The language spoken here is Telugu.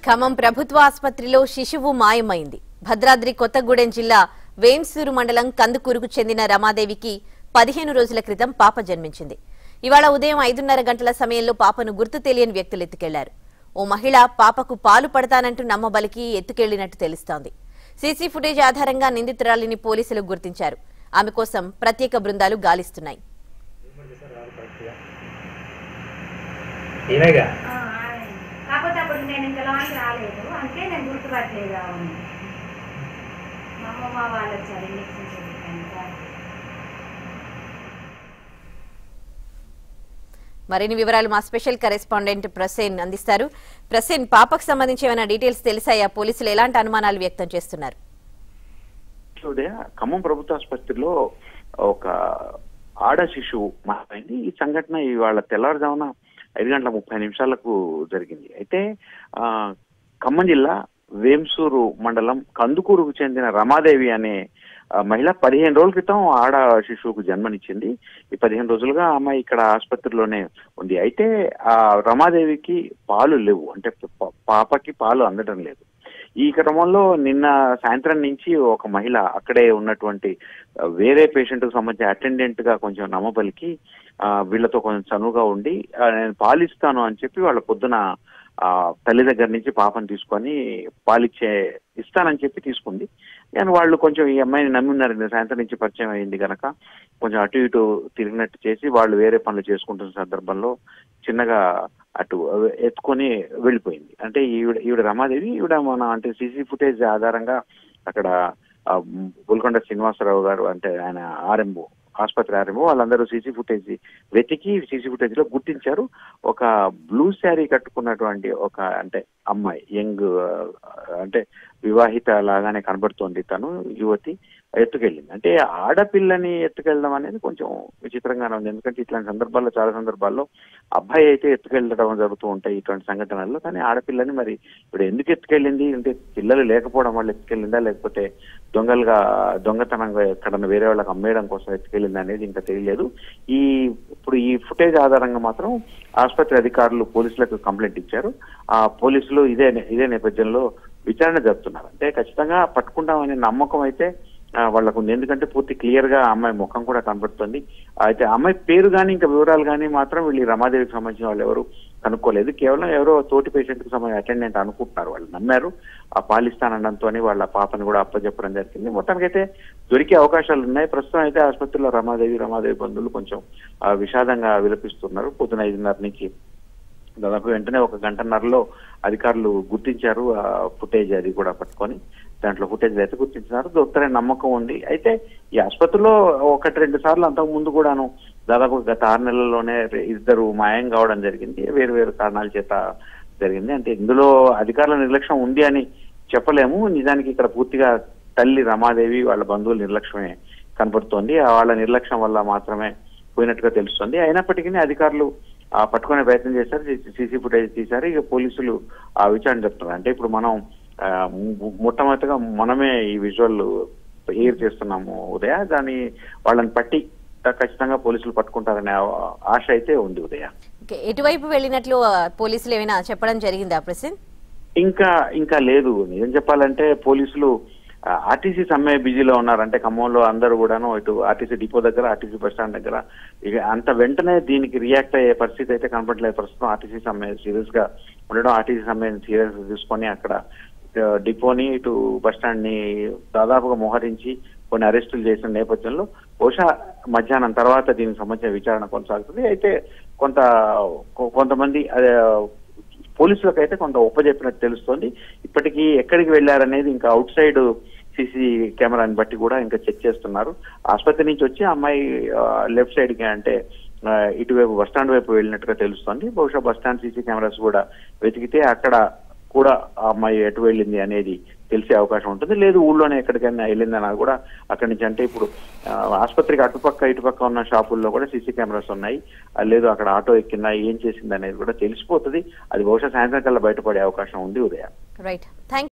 ఖమ్మం ప్రభుత్వ ఆసుపత్రిలో శిశువు మాయమైంది. భద్రాద్రి కొత్తగూడెం జిల్లా వేంసూరు మండలం కందుకూరుకు చెందిన రమాదేవికి 15 రోజుల క్రితం పాప జన్మించింది. ఇవాళ ఉదయం 5:30 గంటల సమయంలో పాపను గుర్తు తెలియని వ్యక్తులు ఎత్తుకెళ్లారు. ఓ మహిళ పాపకు పాలు పడతానంటూ నమ్మబలికి ఎత్తుకెళ్లినట్టు తెలుస్తోంది. సీసీ ఫుటేజ్ ఆధారంగా నిందితురాలిని పోలీసులు గుర్తించారు. ఆమె కోసం ప్రత్యేక బృందాలు గాలిస్తున్నాయి. కాకపోతే అప్పుడు నేను ఇంకా లాంచ్ రాలేదు, అంటే నేను గుర్తుపట్టలేదు. మా అమ్మమ్మ వాళ్ళు వచ్చారు ఇంజక్షన్ చేయించడానికి. మరిన్ని వివరాలు మా స్పెషల్ కరెస్పాండెంట్ ప్రసేన్ అందిస్తారు. ప్రసేన్, పాపకు సంబంధించి ఏమైనా డీటెయిల్స్ తెలిసాయా? పోలీసులు ఎలాంటి అనుమానాలు వ్యక్తం చేస్తున్నారు? ఖమ్మం ప్రభుత్వ ఆసుపత్రిలో ఒక ఆడ శిశువు మారింది. ఈ సంఘటన ఇవాళ తెల్లవారుజామున 5:30 జరిగింది. అయితే ఖమ్మం జిల్లా వేంసూరు మండలం కందుకూరుకు చెందిన రమాదేవి అనే మహిళ 15 రోజుల క్రితం ఆడ శిశువుకు జన్మనిచ్చింది. ఈ 15 రోజులుగా అమ్మాయి ఇక్కడ ఆసుపత్రిలోనే ఉంది. అయితే ఆ రమాదేవికి పాలు లేవు, అంటే పాపకి పాలు అందడం లేదు. ఈ క్రమంలో నిన్న సాయంత్రం నుంచి ఒక మహిళ అక్కడే ఉన్నటువంటి వేరే పేషెంట్ కు సంబంధించి అటెండెంట్ గా కొంచెం నమ్మబలికి వీళ్ళతో కొంచెం చనువుగా ఉండి నేను పాలిస్తాను అని చెప్పి వాళ్ళ పొద్దున తల్లి దగ్గర నుంచి పాపను తీసుకొని ఇస్తానని చెప్పి తీసుకుంది. కానీ వాళ్ళు కొంచెం ఈ అమ్మాయిని నమ్మి ఉన్నారు. సాయంత్రం నుంచి పరిచయం అయింది కనుక కొంచెం అటు ఇటు తిరిగినట్టు చేసి వాళ్ళు వేరే పనులు చేసుకుంటున్న సందర్భంలో చిన్నగా అటు ఎత్తుకొని వెళ్ళిపోయింది. అంటే ఈవిడ రమాదేవి అంటే సీసీ ఫుటేజ్ ఆధారంగా అక్కడ బుల్కొండ శ్రీనివాసరావు గారు, అంటే ఆయన ఆర్ఎంఓ, ఆసుపత్రి ఆర్ఎంఓ, వాళ్ళందరూ సీసీ ఫుటేజ్ వెతికి సీసీ ఫుటేజ్ లో గుర్తించారు. ఒక బ్లూ శారీ కట్టుకున్నటువంటి ఒక అంటే అమ్మాయి, యంగ్, అంటే వివాహిత లాగానే కనబడుతోంది. తను యువతి ఎత్తుకెళ్ళింది. అంటే ఆడపిల్లని ఎత్తుకెళ్ళడం అనేది కొంచెం విచిత్రంగానే ఉంది. ఎందుకంటే ఇట్లాంటి సందర్భాల్లో, చాలా సందర్భాల్లో అబ్బాయి అయితే ఎత్తుకెళ్ళడం జరుగుతూ ఉంటాయి ఇటువంటి సంఘటనల్లో. కానీ ఆడపిల్లని మరి ఇప్పుడు ఎందుకు ఎత్తుకెళ్ళింది? అంటే పిల్లలు లేకపోవడం వల్ల ఎత్తుకెళ్ళిందా, లేకపోతే దొంగతనంగా ఎక్కడన్నా వేరే వాళ్ళకి అమ్మేయడం కోసం ఎత్తుకెళ్ళిందా అనేది ఇంకా తెలియలేదు. ఇప్పుడు ఈ ఫుటేజ్ ఆధారంగా మాత్రం ఆసుపత్రి అధికారులు పోలీసులకు కంప్లైంట్ ఇచ్చారు. ఆ పోలీసులు ఇదే నేపథ్యంలో విచారణ జరుపుతున్నారు. అంటే ఖచ్చితంగా పట్టుకుంటామనే నమ్మకం అయితే వాళ్ళకు ఉంది. ఎందుకంటే పూర్తి క్లియర్ గా అమ్మాయి ముఖం కూడా కనబడుతుంది. అయితే అమ్మాయి పేరు కానీ ఇంకా వివరాలు కానీ మాత్రం వీళ్ళు రమాదేవికి సంబంధించిన వాళ్ళు ఎవరు కనుక్కోలేదు. కేవలం ఎవరో తోటి పేషెంట్ కు సంబంధించిన అటెండెంట్ అనుకుంటున్నారు. వాళ్ళు నమ్మారు. ఆ పాలిస్తానండంతో వాళ్ళ పాపను కూడా అప్పచెప్పడం జరిగింది. మొత్తానికైతే దొరికే అవకాశాలు ఉన్నాయి. ప్రస్తుతం అయితే ఆసుపత్రిలో రమాదేవి బంధువులు కొంచెం విషాదంగా విలపిస్తున్నారు. పొద్దున 5:30 నుంచి దాదాపు వెంటనే 1 గంటన్నరలో అధికారులు గుర్తించారు ఆ ఫుటేజ్. అది కూడా పట్టుకొని దాంట్లో ఫుటేజ్ అయితే గుర్తించినారు. దొరుకుతారనే నమ్మకం ఉంది. అయితే ఈ ఆసుపత్రిలో 1-2 సార్లు అంతకు ముందు కూడాను దాదాపు గత 6 నెలల్లోనే 2 మాయం కావడం జరిగింది. వేరు కారణాల చేత జరిగింది. అంటే ఇందులో అధికారుల నిర్లక్ష్యం ఉంది అని చెప్పలేము. నిజానికి ఇక్కడ పూర్తిగా తల్లి రమాదేవి వాళ్ళ బంధువుల నిర్లక్ష్యమే కనపడుతోంది. వాళ్ళ నిర్లక్ష్యం వల్ల మాత్రమే పోయినట్టుగా తెలుస్తుంది. అయినప్పటికీ అధికారులు పట్టుకునే ప్రయత్నం చేశారు. సీసీ ఫుటేజ్ తీశారు. ఇక పోలీసులు విచారణ చెప్తున్నారు. అంటే ఇప్పుడు మనం మొట్టమొదటిగా మనమే ఈ విజువల్ ఎయిర్ చేస్తున్నాము ఉదయ. వాళ్ళని పట్టి ఖచ్చితంగా పోలీసులు పట్టుకుంటారనే ఆశ అయితే ఉంది ఉదయ. ఎటువైపు వెళ్ళినట్లు పోలీసులు ఏమైనా చెప్పడం జరిగిందా ప్రసెన్? ఇంకా లేదు. నిజం చెప్పాలంటే పోలీసులు ఆర్టీసీ సమ్మె బిజీలో ఉన్నారు. అంటే ఖమ్మంలో అందరూ కూడాను ఇటు ఆర్టీసీ డిపో దగ్గర, ఆర్టీసీ బస్ స్టాండ్ దగ్గర ఇక అంత వెంటనే దీనికి రియాక్ట్ అయ్యే పరిస్థితి అయితే కనపడలేదు. ప్రస్తుతం ఆర్టీసీ సమ్మె సీరియస్ గా ఉండడం, ఆర్టీసీ సమ్మెని సీరియస్ గా తీసుకొని అక్కడ డిపోని, ఇటు బస్ స్టాండ్ ని దాదాపుగా మోహరించి కొన్ని అరెస్టులు చేసిన నేపథ్యంలో బహుశా మధ్యాహ్నం తర్వాత దీనికి సంబంధించిన విచారణ కొనసాగుతుంది. అయితే కొంతమంది పోలీసులకు అయితే కొంత ఒప్పజెప్పినట్టు తెలుస్తోంది. ఇప్పటికీ ఎక్కడికి వెళ్లారనేది ఇంకా అవుట్ సైడ్ సీసీ కెమెరాని బట్టి కూడా ఇంకా చెక్ చేస్తున్నారు. ఆసుపత్రి నుంచి వచ్చి అమ్మాయి లెఫ్ట్ సైడ్ కి, అంటే ఇటువైపు బస్ స్టాండ్ వైపు వెళ్ళినట్టుగా తెలుస్తోంది. బహుశా బస్ స్టాండ్ సీసీ కెమెరాస్ కూడా వెతికితే అక్కడ కూడా ఆ అమ్మాయి ఎటు వెళ్ళింది అనేది తెలిసే అవకాశం ఉంటుంది. లేదు ఊళ్ళోనే ఎక్కడికైనా వెళ్ళిందని కూడా అక్కడి నుంచి, అంటే ఇప్పుడు ఆసుపత్రికి అటుపక్క ఇటుపక్క ఉన్న షాపుల్లో కూడా సీసీ కెమెరాస్ ఉన్నాయి. లేదు అక్కడ ఆటో ఎక్కిందా, ఏం చేసింది అనేది కూడా తెలిసిపోతుంది. అది బహుశా సాయంత్రం కల్లా బయటపడే అవకాశం ఉంది ఉదయం. Right, thank you.